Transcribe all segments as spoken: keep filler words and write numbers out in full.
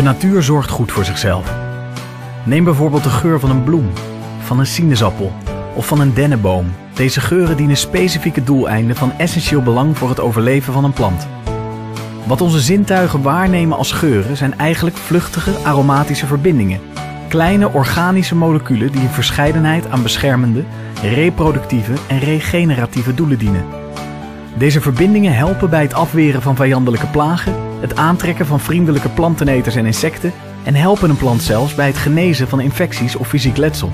De natuur zorgt goed voor zichzelf. Neem bijvoorbeeld de geur van een bloem, van een sinaasappel of van een dennenboom. Deze geuren dienen specifieke doeleinden van essentieel belang voor het overleven van een plant. Wat onze zintuigen waarnemen als geuren zijn eigenlijk vluchtige aromatische verbindingen. Kleine organische moleculen die een verscheidenheid aan beschermende, reproductieve en regeneratieve doelen dienen. Deze verbindingen helpen bij het afweren van vijandelijke plagen, het aantrekken van vriendelijke planteneters en insecten en helpen een plant zelfs bij het genezen van infecties of fysiek letsel.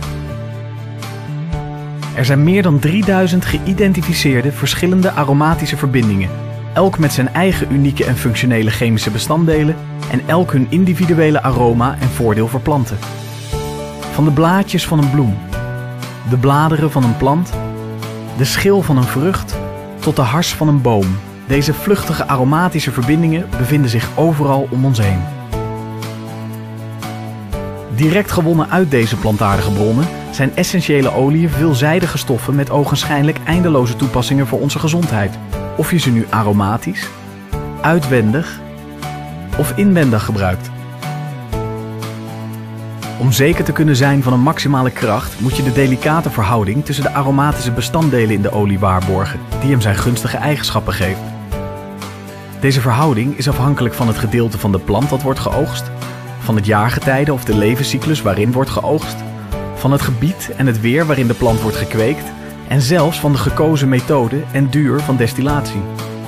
Er zijn meer dan drieduizend geïdentificeerde verschillende aromatische verbindingen, elk met zijn eigen unieke en functionele chemische bestanddelen en elk hun individuele aroma en voordeel voor planten. Van de blaadjes van een bloem, de bladeren van een plant, de schil van een vrucht tot de hars van een boom. Deze vluchtige aromatische verbindingen bevinden zich overal om ons heen. Direct gewonnen uit deze plantaardige bronnen zijn essentiële oliën veelzijdige stoffen met ogenschijnlijk eindeloze toepassingen voor onze gezondheid. Of je ze nu aromatisch, uitwendig of inwendig gebruikt. Om zeker te kunnen zijn van een maximale kracht moet je de delicate verhouding tussen de aromatische bestanddelen in de olie waarborgen, die hem zijn gunstige eigenschappen geeft. Deze verhouding is afhankelijk van het gedeelte van de plant dat wordt geoogst, van het jaargetijde of de levenscyclus waarin wordt geoogst, van het gebied en het weer waarin de plant wordt gekweekt en zelfs van de gekozen methode en duur van destillatie.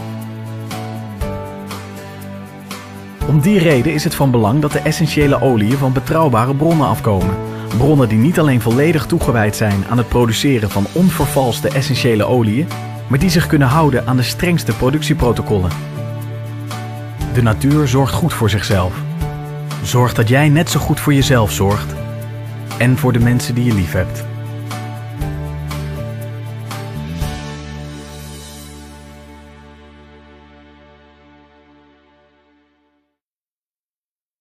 Om die reden is het van belang dat de essentiële oliën van betrouwbare bronnen afkomen. Bronnen die niet alleen volledig toegewijd zijn aan het produceren van onvervalste essentiële oliën, maar die zich kunnen houden aan de strengste productieprotocollen. De natuur zorgt goed voor zichzelf. Zorg dat jij net zo goed voor jezelf zorgt en voor de mensen die je lief hebt.